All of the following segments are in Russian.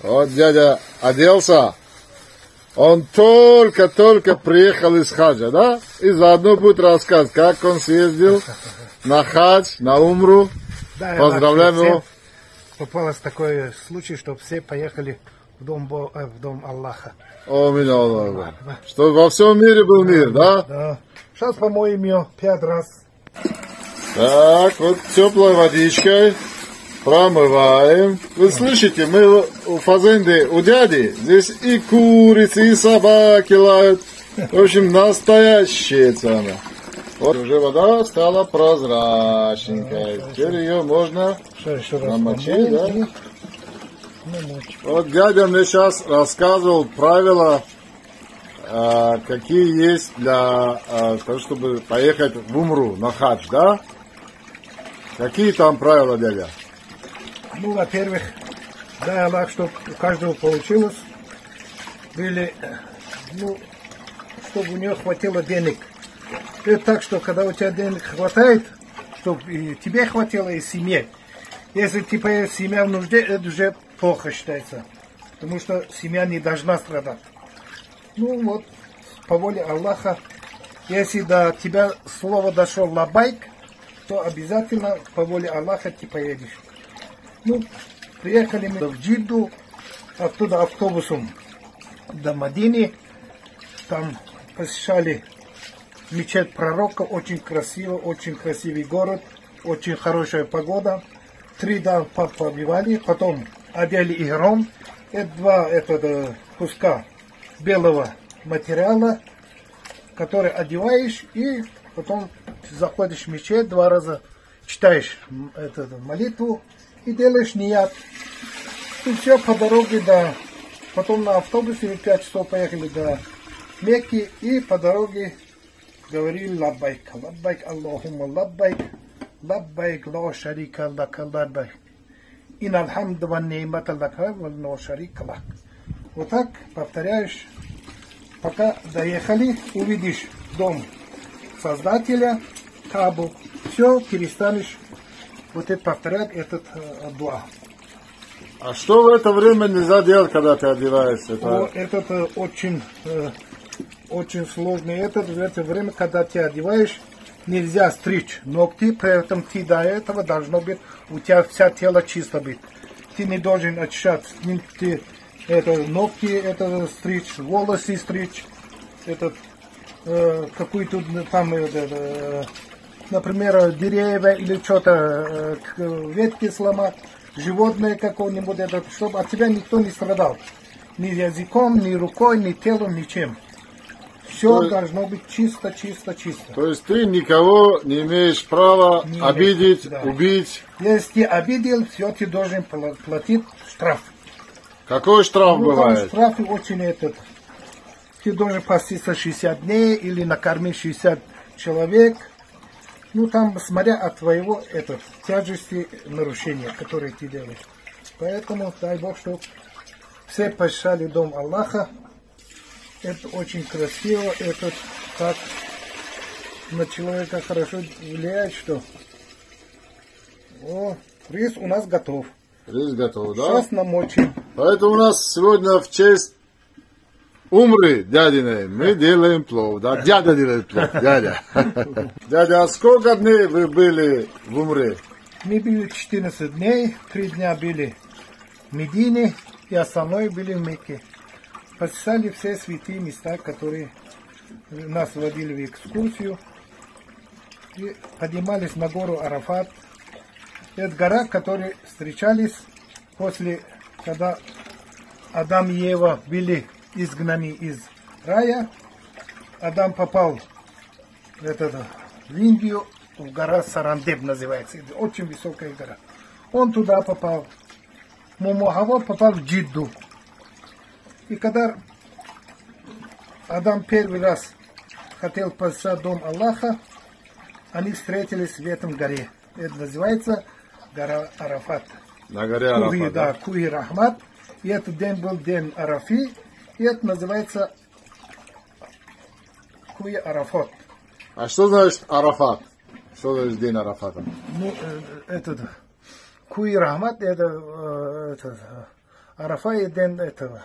Вот дядя оделся. Он только приехал из хаджа, да? И заодно будет рассказ, как он съездил на хадж, на умру. Да, поздравляем его. Попалось такой случай, что все поехали в дом Аллаха. О, меня Аллах. Что во всем мире был мир, да? Да. Сейчас помоем ее 5 раз. Так, вот теплой водичкой промываем. Вы слышите, мы у фазенды, у дяди, здесь и курицы, и собаки лают. В общем, настоящая цена. Вот уже вода стала прозрачненькой. Теперь ее можно намочить, да? Вот дядя мне сейчас рассказывал правила, какие есть для того, чтобы поехать в умру, на хадж, да? Какие там правила, дядя? Ну, во-первых, дай Аллах, чтобы у каждого получилось, были, ну, чтобы у него хватило денег. Это так, что когда у тебя денег хватает, чтобы и тебе хватило, и семье. Если типа семья в нужде, это уже плохо считается. Потому что семья не должна страдать. Ну вот, по воле Аллаха, если до тебя слово дошло лабайк, то обязательно по воле Аллаха ты поедешь. Ну, приехали мы в Джидду, оттуда автобусом до Мадины. Там посещали мечеть пророка, очень красивый город, очень хорошая погода. 3 дня побивали, потом одели игром. Это 2 куска белого материала, который одеваешь, и потом заходишь в мечеть, 2 раза читаешь молитву и делаешь ният. И все по дороге потом на автобусе 5 часов поехали до Мекки, и по дороге говорили лаббайк, лаббайк, Аллахумма лаббайк, лаббайк, ла шарика лака лаббайк. Ин алхамду ва ни'мата лака ва ла шарика лак. Вот так повторяешь, пока доехали, увидишь дом Создателя, Кабу. Все, перестанешь вот это повторять, этот дуа. А что в это время нельзя делать, когда ты одеваешься? Это очень сложный. В это время, когда ты одеваешь, нельзя стричь ногти, при этом ты до этого должно быть, у тебя вся тело чисто быть. Ты не должен очищать ногти, стричь, волосы стричь, какую-то там, например, деревья или что-то, ветки сломать, животное какое-нибудь, чтобы от тебя никто не страдал. Ни языком, ни рукой, ни телом, ничем. Все должно быть чисто. То есть ты никого не имеешь права обидеть, да, убить. Если ты обидел, все, ты должен платить штраф. Какой штраф бывает? Штраф очень Ты должен поститься 60 дней или накормить 60 человек. Ну там, смотря от твоего тяжести нарушения, которые ты делаешь. Поэтому дай Бог, чтобы все посещали дом Аллаха. Это очень красиво, это так на человека хорошо влияет, что... О, рис у нас готов. Рис готов, да? Сейчас намочим. Поэтому у нас сегодня в честь умры дядиной мы делаем плов, да? Дядя делает плов, дядя. Дядя, а сколько дней вы были в умре? Мы были 14 дней, 3 дня были в Медине, и остальное были в Мекке. Посещали все святые места, которые нас водили в экскурсию. И поднимались на гору Арафат. Это гора, которой встречались после, когда Адам и Ева были изгнаны из рая. Адам попал в Индию, в гора Сарандеб называется. Это очень высокая гора. Он туда попал. Мухавва попал в Джидду. И когда Адам первый раз хотел посещать дом Аллаха, они встретились в этом горе. Это называется гора Арафат. На горе Арафат, да? Куи Рахмат. И этот день был день Арафи. И это называется Куи Арафат. А что значит Арафат? Что значит день Арафата? Ну, Куи Рахмат, это Арафа и день этого.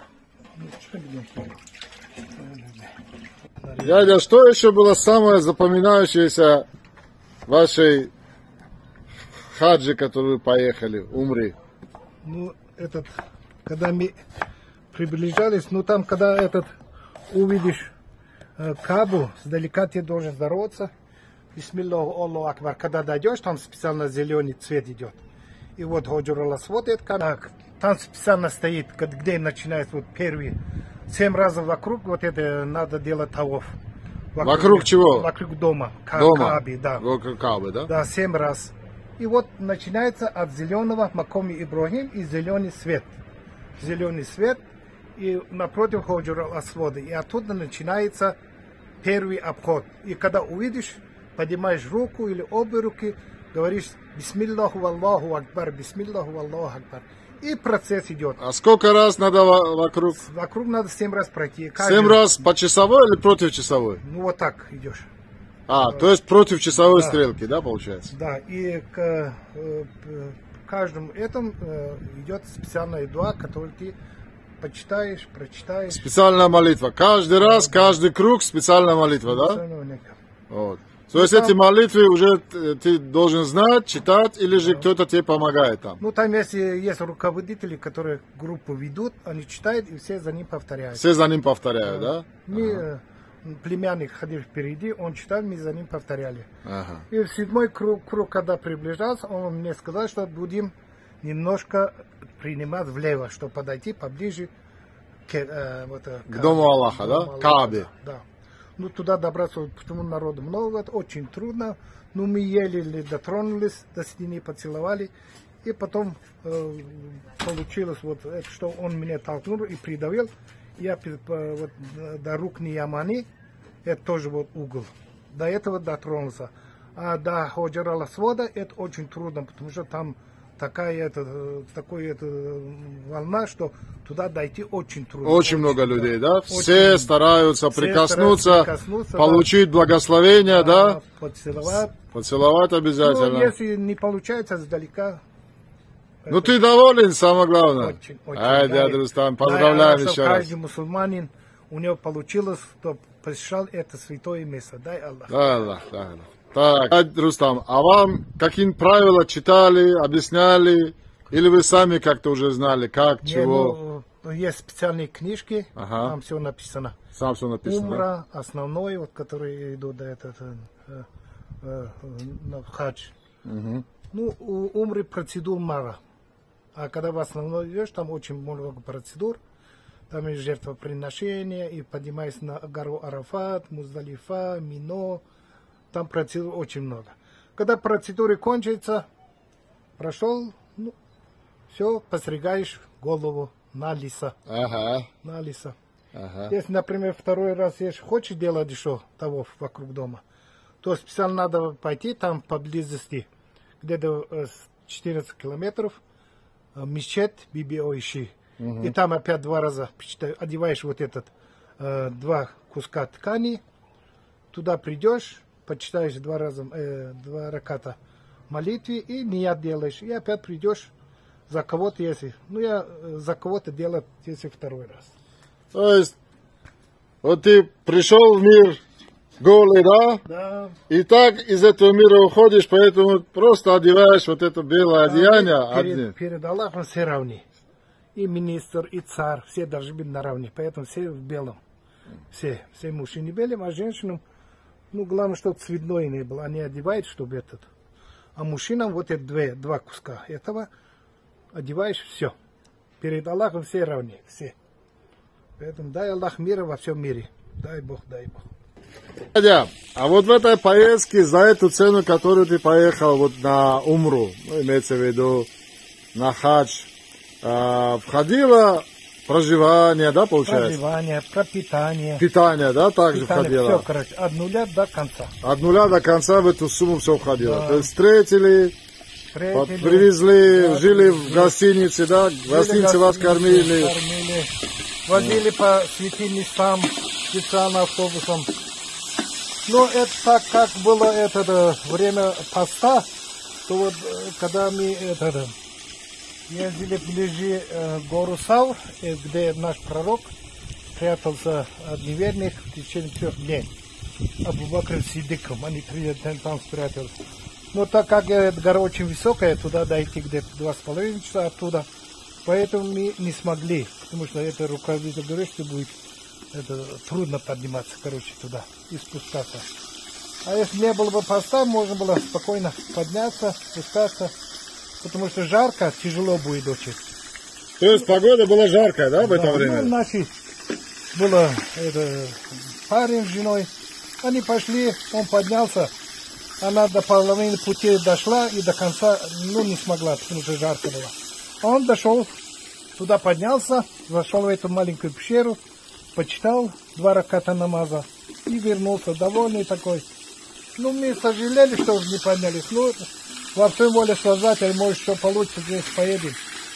Дядя, что еще было самое запоминающееся в вашей хаджи, которую поехали, умри? Ну, когда мы приближались, ну там, когда увидишь Кабу, сдалека ты должен здороваться. Бисмиллаху Аллаху Акбар. Когда дойдешь, там специально зеленый цвет идет. И вот Ходжур Асвад, там специально стоит, где начинается вот первый 7 раз вокруг, вот это надо делать таваф. Вокруг чего? Вокруг дома. Дома? Каби, да. Вокруг Кабы, да? Да, 7 раз. И вот начинается от зеленого Макоми Ибрахим и зеленый свет. Зеленый свет. И напротив Ходжур Асвада. И оттуда начинается первый обход. И когда увидишь, поднимаешь руку или обе руки, говоришь Бисмиллаху Аллаху Акбар, Бисмиллаху Аллаху Акбар. И процесс идет. А сколько раз надо вокруг? Вокруг надо 7 раз пройти. 7 раз по часовой или против часовой? Ну вот так идешь. То есть против часовой Да. стрелки, да, получается? Да, и к каждому этому идет специальная дуа, которую ты почитаешь, прочитаешь. Специальная молитва. Каждый раз, каждый круг специальная молитва, да? Специального нету. Вот. То есть эти молитвы уже ты должен знать, читать, или же кто-то тебе помогает там? Ну там есть руководители, которые группу ведут, они читают и все за ним повторяют. Все за ним повторяют, да? Мы, племянник ходил впереди, он читал, мы за ним повторяли. Ага. И в 7-й круг, когда приближался, он мне сказал, что будем немножко принимать влево, чтобы подойти поближе к дому Аллаха, да? Каабе. Да. Ну, туда добраться, потому народу много, очень трудно. Ну, мы еле дотронулись до стены, поцеловали. И потом получилось, вот, что он меня толкнул и придавил. Я вот, до рук Ниямани, это тоже вот угол. До этого дотронулся. А до Ходжур Асвада это очень трудно, потому что там такая волна, что туда дойти очень трудно. Очень много людей, да? Все стараются прикоснуться, получить да. благословение, да? Поцеловать. Поцеловать обязательно. Ну, если не получается, сдалека. Ну ты доволен, самое главное. Очень, Ай, дядя Рустам, поздравляем еще раз. Каждый мусульманин, у него получилось, что посещал это святое место. Дай Аллах. Да, Аллах, да, Аллах. Так, дядя Рустам, а вам какие правила читали, объясняли, или вы сами как-то уже знали, как, чего? Ну, есть специальные книжки, Ага. там все написано. Сам все написано, да? Умра, основной, вот, который идут до на хадж. Угу. Ну, у умры процедур мало. А когда в основном идешь, там очень много процедур. Там есть жертвоприношение, и поднимаясь на гору Арафат, Муздалифа, Мино. Там процедур очень много. Когда процедуры кончатся, прошел, ну, все, постригаешь голову на лиса. Ага, На лиса. ага. Если, например, второй раз если хочешь делать еще того вокруг дома, то специально надо пойти там поблизости, где-то 14 километров, мечеть Биби-Ойши. И там опять 2 раза одеваешь вот этот 2 куска ткани, туда придешь, почитаешь 2 раза, 2 раката молитвы и ният делаешь. И опять придешь за кого-то, если... Ну, я за кого-то делаю, если второй раз. То есть, вот ты пришел в мир голый, да? Да. И так из этого мира уходишь, поэтому просто одеваешь вот это белое одеяние. Перед Аллахом все равны. И министр, и царь, все должны быть наравне. Поэтому все в белом. Все мужчины белым, а женщинам, ну, главное, чтобы цветной не было. Они одевают, чтобы этот. А мужчинам вот эти 2 куска этого одеваешь, все. Перед Аллахом все равны, все. Поэтому дай Аллах мира во всем мире. Дай Бог, дай Бог. Дядя, а вот в этой поездке за эту цену, которую ты поехал вот на Умру, ну, имеется в виду на хадж, входило проживание, да, получается? Проживание, пропитание. Питание, да, также Питание, входило? все, короче, от нуля до конца. От нуля до конца в эту сумму все входило. Да. То есть встретили, привезли, жили в гостинице, да? В гостинице вас кормили. Возили по святым местам специально автобусом. Но это так, как было это время поста, то вот когда мы ездили вблизи гору Сав, где наш пророк прятался от неверных в течение 3 дней. Абу Бакр с Сидиком, они 3 дня там спрятались. Но так как гора очень высокая, туда дойти где-то 2,5 часа оттуда, поэтому мы не смогли, потому что это руководитель говорит, что будет трудно подниматься, туда и спускаться. А если не было бы поста, можно было спокойно подняться, спускаться, потому что жарко, тяжело будет очень. То есть погода была жаркая, да, в это время? Ну, было парень с женой, они пошли, он поднялся, она до половины пути дошла и до конца, не смогла, потому что жарко было. Он дошел, туда поднялся, зашел в эту маленькую пещеру, почитал 2 раката намаза и вернулся, довольный такой. Мы сожалели, что уже не поднялись. Во всем воле Создателя, может, что получится, здесь поедем,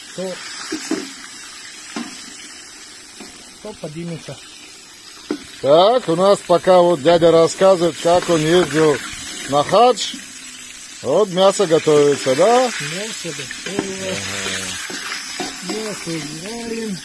то поднимемся. Так, у нас пока вот дядя рассказывает, как он ездил на хадж. Вот мясо готовится, да? Мясо готово. Мясо убираем.